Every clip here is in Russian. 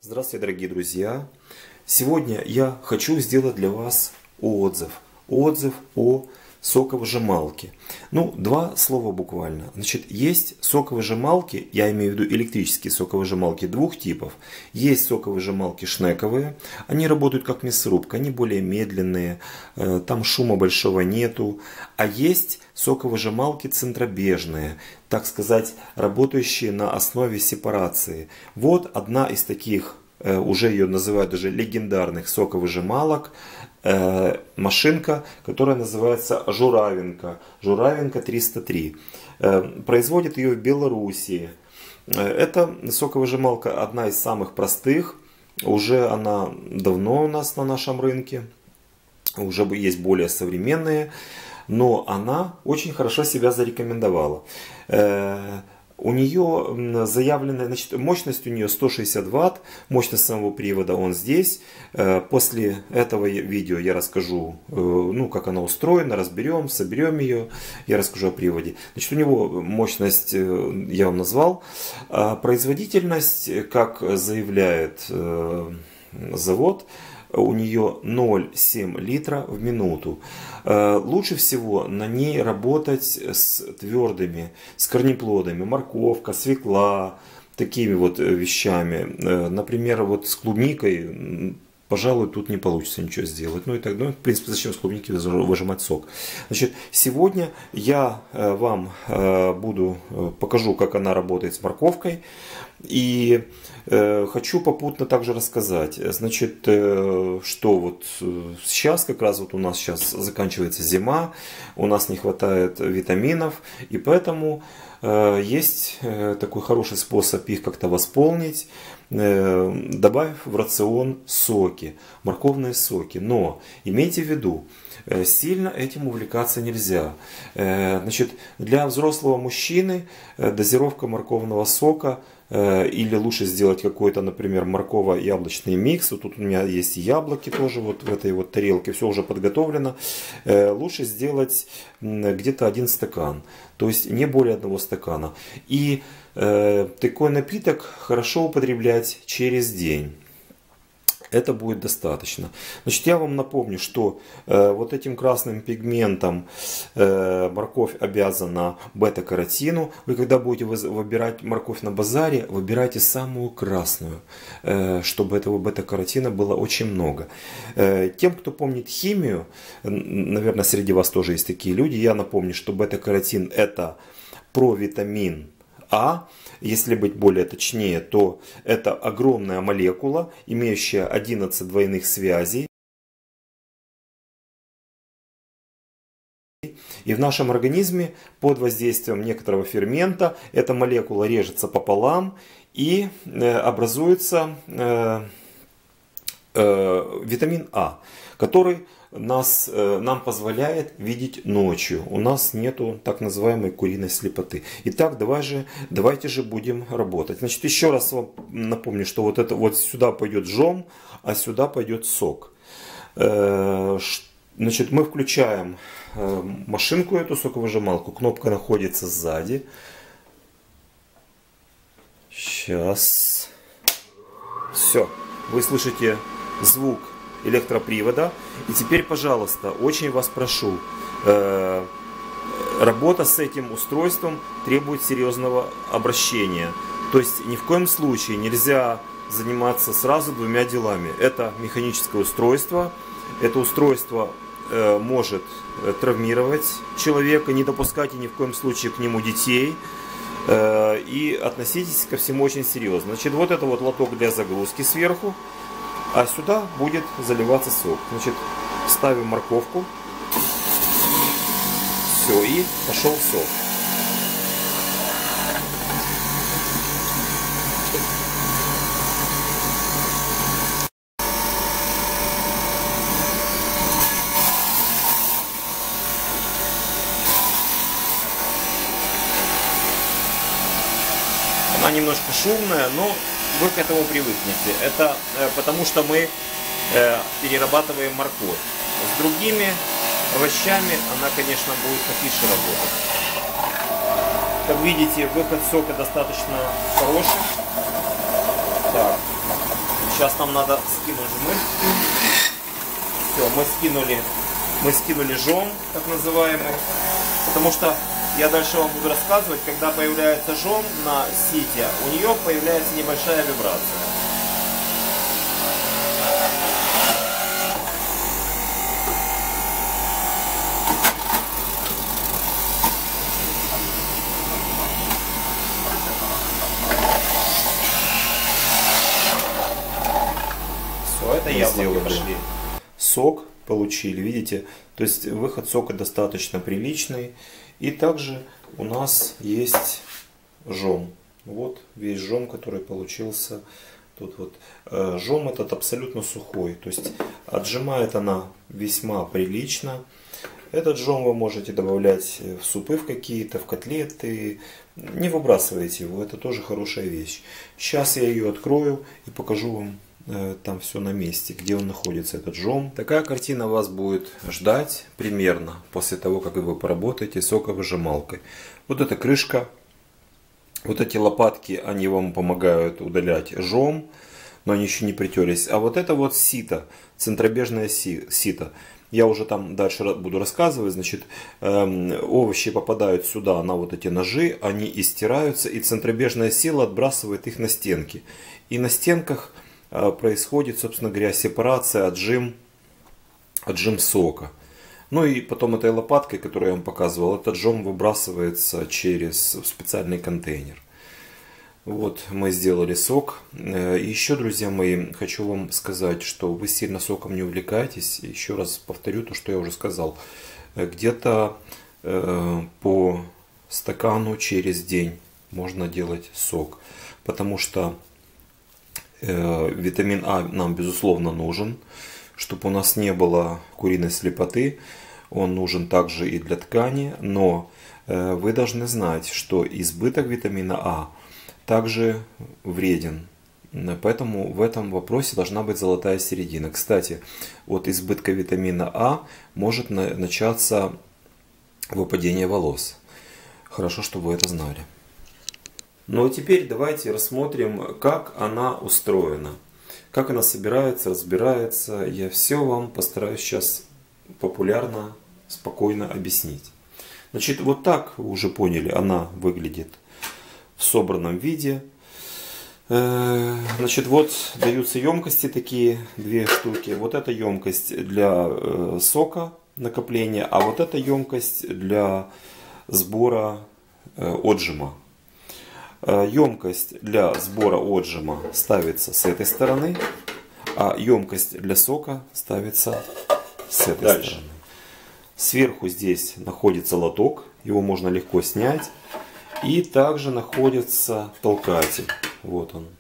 Здравствуйте, дорогие друзья! Сегодня я хочу сделать для вас отзыв о соковыжималке. Два слова буквально. Значит, есть соковыжималки, я имею в виду электрические соковыжималки двух типов. Есть соковыжималки шнековые, они работают как мясорубка, они более медленные, там шума большого нету. А есть соковыжималки центробежные, так сказать, работающие на основе сепарации. Вот одна из таких, уже ее называют даже легендарных соковыжималок, машинка, которая называется Журавенко. Журавенко 303. Производит ее в Белоруссии. Эта соковыжималка одна из самых простых. Уже она давно у нас на нашем рынке. Уже есть более современные. Но она очень хорошо себя зарекомендовала. У нее заявленная, значит, мощность у нее 160 Вт, мощность самого привода он здесь. После этого видео я расскажу, как она устроена, разберем, соберем ее, я расскажу о приводе. Значит, у него мощность я вам назвал. Производительность, как заявляет завод, у нее 0,7 литра в минуту. Лучше всего на ней работать с твердыми, с корнеплодами, морковка, свекла, такими вот вещами. Например, вот с клубникой, пожалуй, тут не получится ничего сделать. В принципе, зачем с клубники выжимать сок? Значит, сегодня я вам покажу, как она работает с морковкой. И хочу попутно также рассказать, значит, что вот сейчас как раз вот у нас сейчас заканчивается зима, у нас не хватает витаминов, и поэтому есть такой хороший способ их как-то восполнить, добавив в рацион соки, морковные соки. Но имейте в виду, сильно этим увлекаться нельзя. Значит, для взрослого мужчины дозировка морковного сока, или лучше сделать какой-то, например, морково-яблочный микс. Вот тут у меня есть яблоки тоже вот в этой вот тарелке, все уже подготовлено. Лучше сделать где-то 1 стакан, то есть не более 1 стакана. И такой напиток хорошо употреблять через день. Это будет достаточно. Значит, я вам напомню, что вот этим красным пигментом морковь обязана бета-каротину. Вы когда будете выбирать морковь на базаре, выбирайте самую красную, чтобы этого бета-каротина было очень много. Тем, кто помнит химию, наверное, среди вас тоже есть такие люди, я напомню, что бета-каротин это провитамин А. Если быть более точнее, то это огромная молекула, имеющая 11 двойных связей. И в нашем организме под воздействием некоторого фермента эта молекула режется пополам и образуется витамин А, который нам позволяет видеть ночью. У нас нету так называемой куриной слепоты. Итак, давайте же будем работать. Значит, еще раз вам напомню, что вот сюда пойдет жом, а сюда пойдет сок. Значит, мы включаем машинку, эту соковыжималку. Кнопка находится сзади. Сейчас. Все. Вы слышите звук электропривода. И теперь, пожалуйста, очень вас прошу, работа с этим устройством требует серьезного обращения. То есть ни в коем случае нельзя заниматься сразу 2 делами. Это механическое устройство. Это устройство может травмировать человека. Не допускайте ни в коем случае к нему детей. И относитесь ко всему очень серьезно. Значит, вот это вот лоток для загрузки сверху. А сюда будет заливаться сок. Значит, ставим морковку. Все, и пошел сок. Она немножко шумная, но вы к этому привыкнете. Это потому что мы перерабатываем морковь. С другими овощами она, конечно, будет потише работать. Как видите, выход сока достаточно хороший. Так. Сейчас нам надо скинуть жмых. Все, мы скинули жом, так называемый. Потому что я дальше вам буду рассказывать, когда появляется жом на сите, у нее появляется небольшая вибрация. Все, это яблоки пошли. Сок получили, видите? То есть выход сока достаточно приличный. И также у нас есть жом. Вот весь жом, который получился. Тут вот жом этот абсолютно сухой. То есть отжимает она весьма прилично. Этот жом вы можете добавлять в супы в какие-то, в котлеты. Не выбрасывайте его, это тоже хорошая вещь. Сейчас я ее открою и покажу вам там все на месте, где он находится, этот жом. Такая картина вас будет ждать примерно после того, как вы поработаете соковыжималкой. Вот эта крышка, вот эти лопатки, они вам помогают удалять жом, но они еще не притерлись. А вот это вот сито, центробежное сито. Я уже там дальше буду рассказывать. Значит, овощи попадают сюда на вот эти ножи, они и стираются, и центробежная сила отбрасывает их на стенки. И на стенках происходит, собственно говоря, сепарация, отжим сока. Ну и потом этой лопаткой, которую я вам показывал, этот жом выбрасывается через специальный контейнер. Вот мы сделали сок. И еще, друзья мои, хочу вам сказать, что вы сильно соком не увлекаетесь. Еще раз повторю то, что я уже сказал. Где-то по стакану через день можно делать сок. Потому что витамин А нам безусловно нужен, чтобы у нас не было куриной слепоты. Он нужен также и для ткани, но вы должны знать, что избыток витамина А также вреден. Поэтому в этом вопросе должна быть золотая середина. Кстати, от избытка витамина А может начаться выпадение волос. Хорошо, что вы это знали. Ну а теперь давайте рассмотрим, как она устроена. Как она собирается, разбирается. Я все вам постараюсь сейчас популярно, спокойно объяснить. Значит, вот так, вы уже поняли, она выглядит в собранном виде. Значит, вот даются емкости такие, 2 штуки. Вот эта емкость для сока, накопления, а вот эта емкость для сбора отжима. Емкость для сбора отжима ставится с этой стороны, а емкость для сока ставится с этой стороны. Сверху здесь находится лоток, его можно легко снять. И также находится толкатель. Вот он.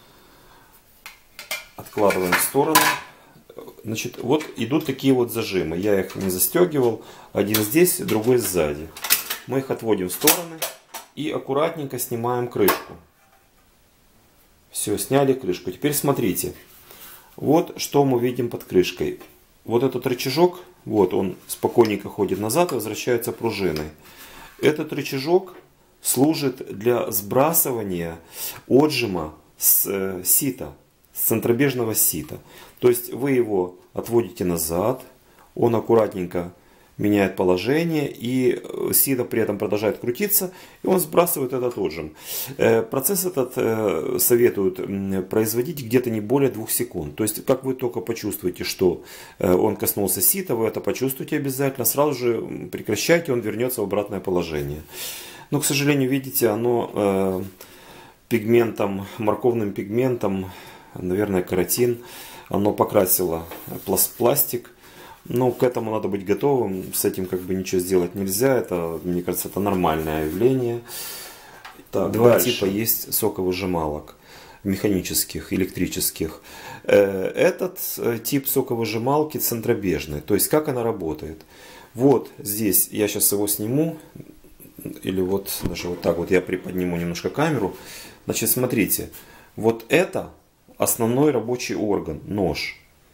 Откладываем в сторону. Значит, вот идут такие вот зажимы. Я их не застегивал. Один здесь, другой сзади. Мы их отводим в стороны. И аккуратненько снимаем крышку. Все, сняли крышку. Теперь смотрите. Вот что мы видим под крышкой. Вот этот рычажок, вот он спокойненько ходит назад и возвращается пружиной. Этот рычажок служит для сбрасывания отжима с сита, с центробежного сита. То есть вы его отводите назад, он аккуратненько меняет положение, и сито при этом продолжает крутиться, и он сбрасывает этот отжим. Процесс этот советуют производить где-то не более 2 секунд. То есть, как вы только почувствуете, что он коснулся сита, вы это почувствуете обязательно, сразу же прекращайте, он вернется в обратное положение. Но, к сожалению, видите, оно пигментом, морковным пигментом, наверное, каротин, оно покрасило пластик. Но к этому надо быть готовым, с этим как бы ничего сделать нельзя, это, мне кажется, это нормальное явление. Так, 2 типа есть соковыжималок, механических, электрических. Этот тип соковыжималки центробежный, то есть как она работает. Вот здесь, я сейчас его сниму, или вот даже вот так вот я приподниму немножко камеру. Значит, смотрите, вот это основной рабочий орган, нож.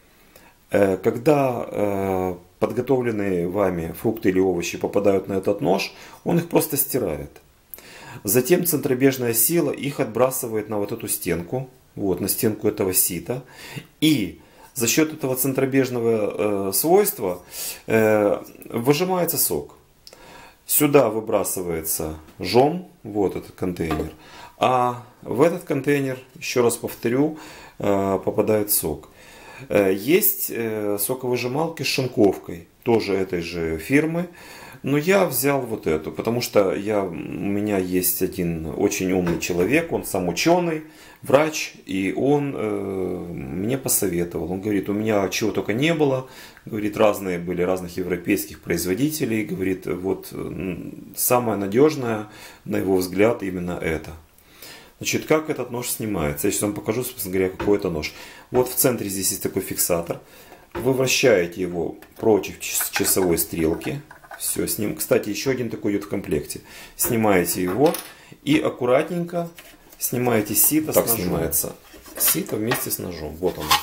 Когда подготовленные вами фрукты или овощи попадают на этот нож, он их просто стирает. Затем центробежная сила их отбрасывает на вот эту стенку. вот, на стенку этого сита. И за счет этого центробежного свойства выжимается сок. Сюда выбрасывается жом, вот этот контейнер. А в этот контейнер, еще раз повторю, попадает сок. Есть соковыжималки с шинковкой, тоже этой же фирмы. Но я взял вот эту, потому что у меня есть один очень умный человек, он сам ученый, врач, и он мне посоветовал. Он говорит, у меня чего только не было, говорит, разные были, разных европейских производителей, говорит, вот самое надежное, на его взгляд, именно это. Значит, как этот нож снимается? Я сейчас вам покажу, собственно говоря, какой это нож. Вот в центре здесь есть такой фиксатор. Вы вращаете его против часовой стрелки. Все, с ним, кстати, еще один такой идет в комплекте. Снимаете его и аккуратненько снимаете сито. Так снимается сито вместе с ножом. Вот оно.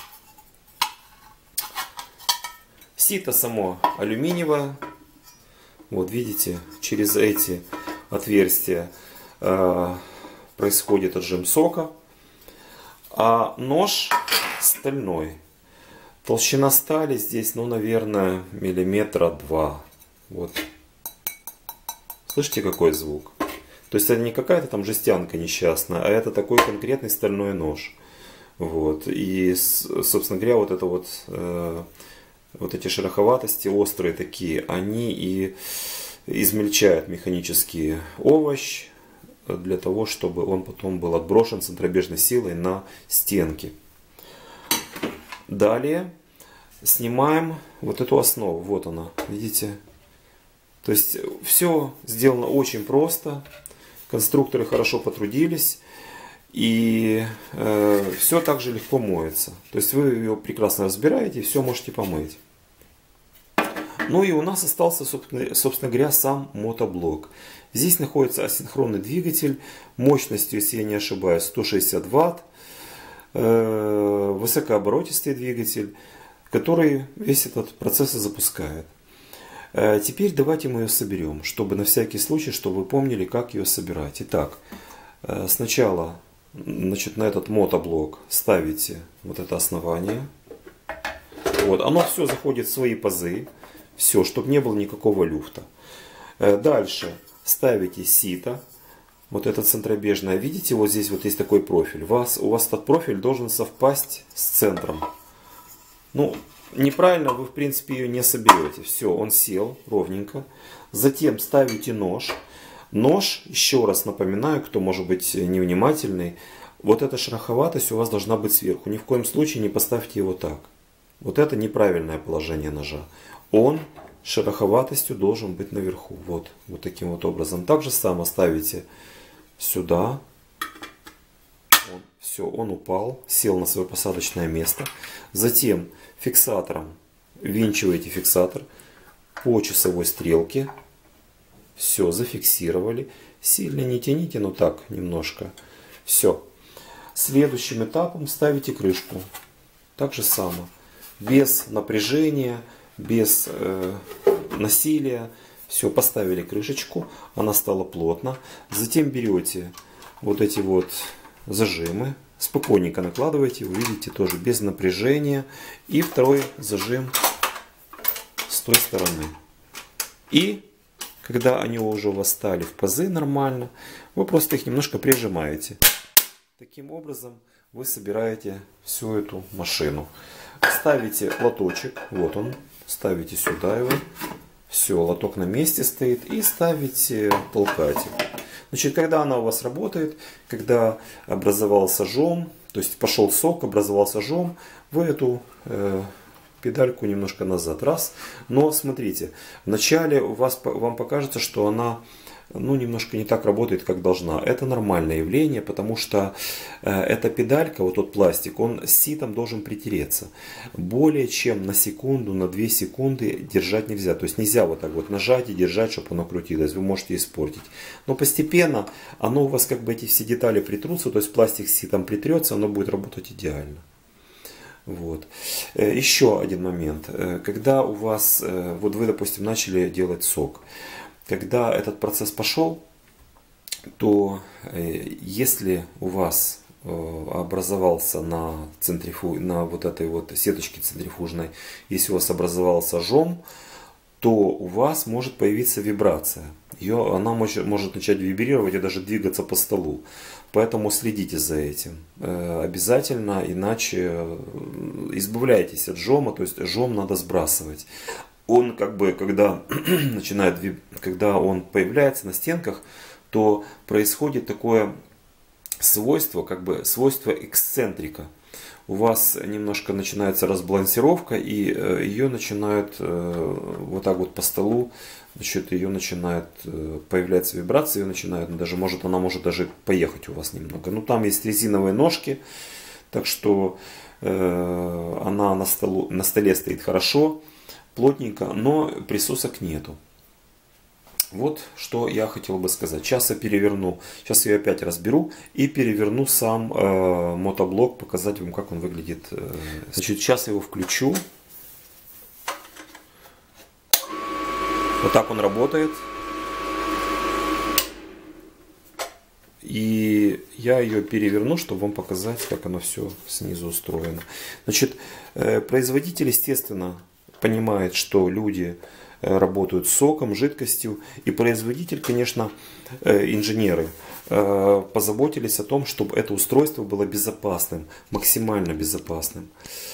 Сито само алюминиевое. Вот видите, через эти отверстия происходит отжим сока. А нож стальной. Толщина стали здесь, ну, наверное, миллиметра 2. Вот. Слышите, какой звук? То есть это не какая-то там жестянка несчастная, а это такой конкретный стальной нож. Вот. И, собственно говоря, вот это вот, вот эти шероховатости острые такие, они и измельчают механический овощ для того, чтобы он потом был отброшен центробежной силой на стенки. Далее снимаем вот эту основу. Вот она, видите? То есть все сделано очень просто. Конструкторы хорошо потрудились. И все также легко моется. То есть вы ее прекрасно разбираете и все можете помыть. Ну и у нас остался, собственно говоря, сам мотоблок. Здесь находится асинхронный двигатель мощностью, если я не ошибаюсь, 160 Вт. Высокооборотистый двигатель, который весь этот процесс и запускает. Теперь давайте мы ее соберем, чтобы на всякий случай, чтобы вы помнили, как ее собирать. Итак, сначала, значит, на этот мотоблок ставите вот это основание. Вот, оно все заходит в свои пазы, все, чтобы не было никакого люфта. Дальше ставите сито, вот это центробежное. Видите, вот здесь вот есть такой профиль. У вас этот профиль должен совпасть с центром. Ну, неправильно вы, в принципе, ее не соберете. Все, он сел ровненько. Затем ставите нож. Нож, еще раз напоминаю, кто может быть невнимательный, вот эта шероховатость у вас должна быть сверху. Ни в коем случае не поставьте его так. Вот это неправильное положение ножа. Он шероховатостью должен быть наверху. Вот таким вот образом. Так же само ставите сюда. Все, он упал, сел на свое посадочное место. Затем фиксатором винчиваете фиксатор по часовой стрелке. Все, зафиксировали. Сильно не тяните, но так немножко. Все. Следующим этапом ставите крышку. Так же само. Без напряжения, без насилия. Все, поставили крышечку. Она стала плотно. Затем берете вот эти вот зажимы. Спокойненько накладывайте. Вы видите, тоже без напряжения. И второй зажим с той стороны. И когда они уже у вас стали в пазы нормально, вы просто их немножко прижимаете. Таким образом вы собираете всю эту машину. Ставите лоточек, вот он, ставите сюда его. Все, лоток на месте стоит. И ставите толкатель. Значит, когда она у вас работает, когда образовался жом, то есть пошел сок, образовался жом, вы эту педальку немножко назад. Раз. Но смотрите, вначале вам покажется, что она немножко не так работает, как должна. Это нормальное явление, потому что эта педалька, вот тот пластик, он с ситом должен притереться. Более чем на секунду, на 2 секунды держать нельзя. То есть нельзя вот так вот нажать и держать, чтобы оно крутилось. Вы можете испортить. Но постепенно оно у вас как бы эти все детали притрутся, то есть пластик с ситом притрется, оно будет работать идеально. Вот. Еще один момент. Когда у вас, вот вы, допустим, начали делать сок. Когда этот процесс пошел, то если у вас образовался на вот этой вот сеточке центрифужной, если у вас образовался жом, то у вас может появиться вибрация. Она может начать вибрировать и даже двигаться по столу. Поэтому следите за этим обязательно, иначе избавляйтесь от жома, то есть жом надо сбрасывать. Он как бы, когда он появляется на стенках, то происходит такое свойство, как бы свойство эксцентрика. У вас немножко начинается разбалансировка, и ее начинают вот так вот по столу, значит, ее начинает появляться вибрация, ее начинает, она может даже поехать у вас немного. Ну, там есть резиновые ножки, так что она на столе стоит хорошо, плотненько, но присосок нету. Вот что я хотел бы сказать. Сейчас я переверну, сейчас я опять разберу и переверну сам мотоблок, показать вам, как он выглядит. Значит, сейчас я его включу. Вот так он работает. И я ее переверну, чтобы вам показать, как оно все снизу устроено. Значит, производитель, естественно, понимает, что люди работают с соком, жидкостью. И производитель, конечно, инженеры позаботились о том, чтобы это устройство было безопасным, максимально безопасным.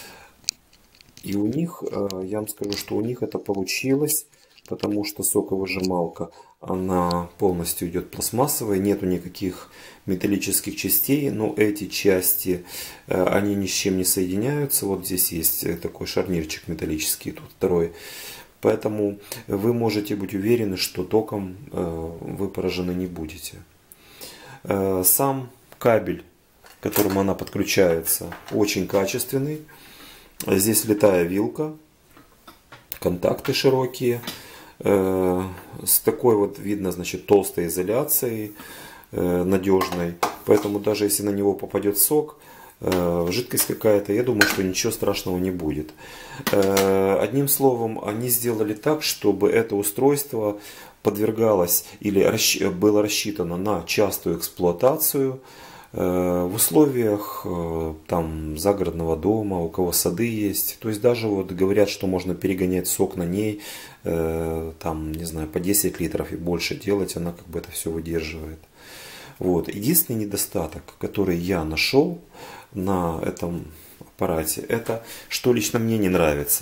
И у них, я вам скажу, что у них это получилось, потому что соковыжималка, она полностью идет пластмассовая, нету никаких металлических частей, но эти части, они ни с чем не соединяются. Вот здесь есть такой шарнирчик металлический, тут второй. Поэтому вы можете быть уверены, что током вы поражены не будете. Сам кабель, к которому она подключается, очень качественный. Здесь литая вилка, контакты широкие, с такой вот, видно, значит, толстой изоляцией, надежной. Поэтому даже если на него попадет сок, жидкость какая-то, я думаю, что ничего страшного не будет. Одним словом, они сделали так, чтобы это устройство подвергалось или было рассчитано на частую эксплуатацию в условиях там загородного дома, у кого сады есть. То есть даже вот говорят, что можно перегонять сок на ней, там, не знаю, по 10 литров и больше делать, она как бы это все выдерживает. Вот. Единственный недостаток, который я нашел на этом аппарате, это что лично мне не нравится.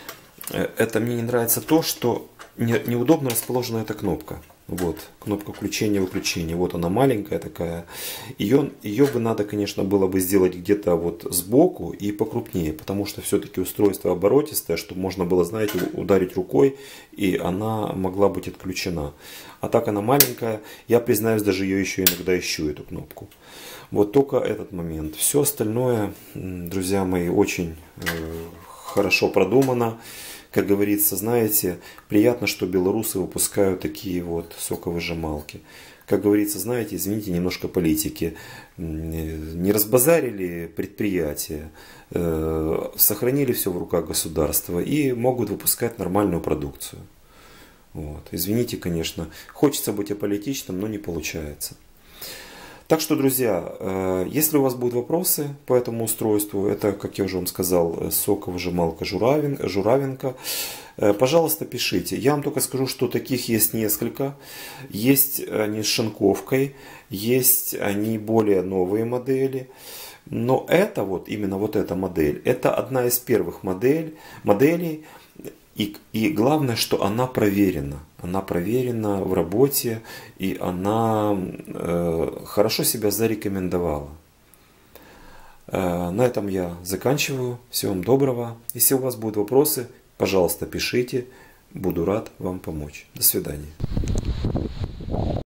Это мне не нравится то, что неудобно расположена эта кнопка. Вот, кнопка включения-выключения. Вот она маленькая такая. Ее бы надо, конечно, было бы сделать где-то вот сбоку и покрупнее. Потому что все-таки устройство оборотистое, чтобы можно было, знаете, ударить рукой, и она могла быть отключена. А так она маленькая. Я, признаюсь, даже ее еще иногда ищу, эту кнопку. Вот только этот момент. Все остальное, друзья мои, очень хорошо продумано. Как говорится, знаете, приятно, что белорусы выпускают такие вот соковыжималки. Как говорится, знаете, извините, немножко политики. Не разбазарили предприятия, сохранили все в руках государства и могут выпускать нормальную продукцию. Вот. Извините, конечно, хочется быть аполитичным, но не получается. Так что, друзья, если у вас будут вопросы по этому устройству, это, как я уже вам сказал, соковыжималка Журавенко, пожалуйста, пишите. Я вам только скажу, что таких есть несколько. Есть они с шинковкой, есть они более новые модели. Но это вот, именно вот эта модель, это одна из первых моделей. И главное, что она проверена. Она проверена в работе, и она хорошо себя зарекомендовала. На этом я заканчиваю. Всего вам доброго. Если у вас будут вопросы, пожалуйста, пишите. Буду рад вам помочь. До свидания.